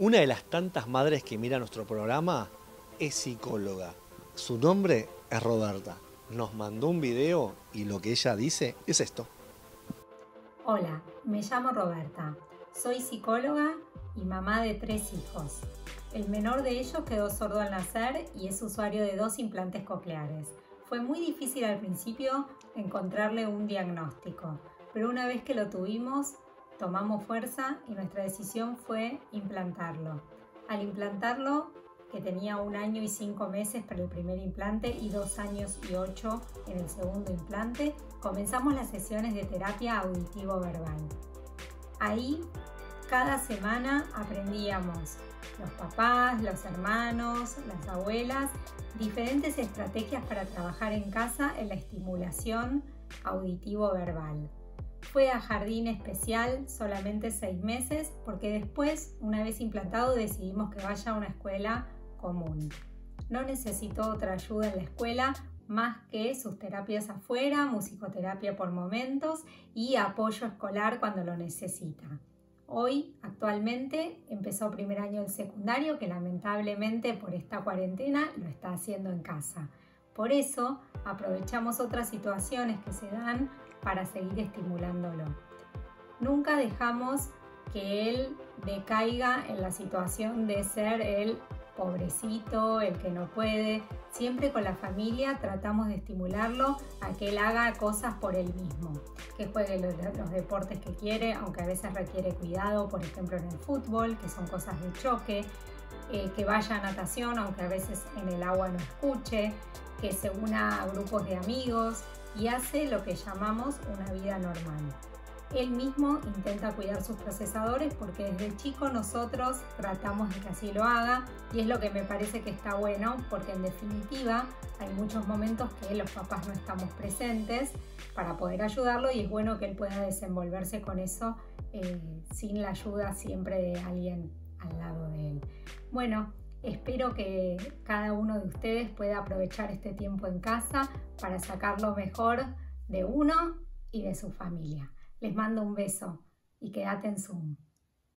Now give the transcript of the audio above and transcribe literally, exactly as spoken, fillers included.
Una de las tantas madres que mira nuestro programa es psicóloga. Su nombre es Roberta. Nos mandó un video y lo que ella dice es esto. Hola, me llamo Roberta. Soy psicóloga y mamá de tres hijos. El menor de ellos quedó sordo al nacer y es usuario de dos implantes cocleares. Fue muy difícil al principio encontrarle un diagnóstico, pero una vez que lo tuvimos, tomamos fuerza y nuestra decisión fue implantarlo. Al implantarlo, que tenía un año y cinco meses para el primer implante y dos años y ocho en el segundo implante, comenzamos las sesiones de terapia auditivo-verbal. Ahí, cada semana aprendíamos, los papás, los hermanos, las abuelas, diferentes estrategias para trabajar en casa en la estimulación auditivo-verbal. Fue a jardín especial solamente seis meses porque después, una vez implantado, decidimos que vaya a una escuela común. No necesitó otra ayuda en la escuela más que sus terapias afuera, musicoterapia por momentos y apoyo escolar cuando lo necesita. Hoy, actualmente, empezó primer año del secundario que lamentablemente por esta cuarentena lo está haciendo en casa. Por eso, aprovechamos otras situaciones que se dan para seguir estimulándolo. Nunca dejamos que él decaiga en la situación de ser el pobrecito, el que no puede. Siempre con la familia tratamos de estimularlo a que él haga cosas por él mismo, que juegue los, los deportes que quiere, aunque a veces requiere cuidado, por ejemplo en el fútbol, que son cosas de choque, eh, que vaya a natación, aunque a veces en el agua no escuche, que se una a grupos de amigos y hace lo que llamamos una vida normal. Él mismo intenta cuidar sus procesadores porque desde chico nosotros tratamos de que así lo haga y es lo que me parece que está bueno porque en definitiva hay muchos momentos que los papás no estamos presentes para poder ayudarlo y es bueno que él pueda desenvolverse con eso eh, sin la ayuda siempre de alguien al lado de él. Bueno, espero que cada uno de ustedes pueda aprovechar este tiempo en casa para sacar lo mejor de uno y de su familia. Les mando un beso y quédate en Zoom.